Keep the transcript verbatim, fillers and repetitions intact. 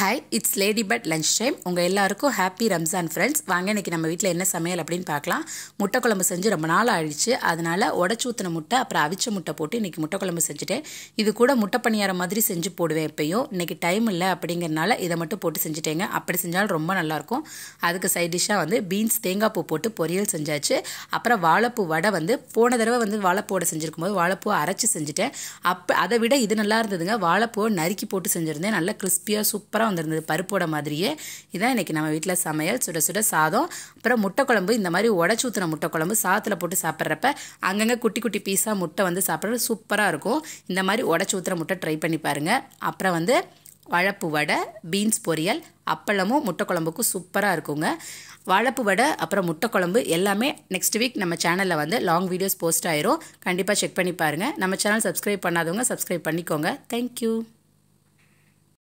Hi, it's ladybird lunch time. உங்க எல்லாருக்கும் happy Ramzan friends. வாங்க இன்னைக்கு நம்ம வீட்ல என்ன சமையல் அப்படினு பார்க்கலாம். முட்டை குழம்பு செஞ்சு ரொம்ப நாள் ஆயிடுச்சு. அதனால உடைச்சு ஊத்துன முட்டை அப்புறம் அவிச்ச முட்டை போட்டு இன்னைக்கு முட்டை குழம்பு செஞ்சுட்டேன். இது கூட முட்டை பணியாரம் மாதிரி செஞ்சு போடுவேன் எப்பயும். இன்னைக்கு டைம் இல்ல அப்படிங்கறனால இத மட்டும் போட்டு செஞ்சிட்டேங்க. அப்படி செஞ்சால் ரொம்ப நல்லா இருக்கும். அதுக்கு சைடு டிஷ்ஷா வந்து பீன்ஸ் தேங்காய் பூ போட்டு பொரியல் செஞ்சாச்சு. அப்புறம் வாழைப்பூ வடை வந்து போன தடவை வந்து வாழைப்பூட செஞ்சிருக்கும்போது வாழைப்பூ அரைச்சு செஞ்சிட்டேன். அப்ப அதை விட இது நல்லா இருந்ததுங்க. வாழைப்பூ நறுக்கி போட்டு செஞ்சிருந்தேன். நல்லா கிறிஸ்பியா சூப்பரா வந்திருந்தது பருப்போட மாதிரியே. இதான் இன்னைக்கு நம்ம வீட்ல சமையல். சுட சுட சாதம் அப்புறம் முட்டை குழம்பு. இந்த மாதிரி உடைச்சு ஊத்துன முட்டை குழம்பு சாதத்துல போட்டு சாப்பிட்றப்ப அங்கங்க குட்டி குட்டி பீஸா முட்டை வந்து சாப்பிட்றது சூப்பரா இருக்கும். இந்த மாதிரி உடைச்சு ஊத்துற முட்டை ட்ரை பண்ணி பாருங்க. அப்புறம் வந்து வாழைப்பூ வடை, பீன்ஸ் பொரியல், அப்பளமும் முட்டை குழம்புக்கும் சூப்பரா இருக்குங்க. வாழைப்பூ வடை அப்புறம் முட்டை குழம்பு எல்லாமே நெக்ஸ்ட் வீக் நம்ம சேனல்ல வந்து லாங் வீடியோஸ் போஸ்ட் ஆயிரும். கண்டிப்பா செக் பண்ணி பாருங்க. நம்ம சேனல் சப்ஸ்கிரைப் பண்ணாதவங்க சப்ஸ்கிரைப் பண்ணிக்கோங்க. Thank you.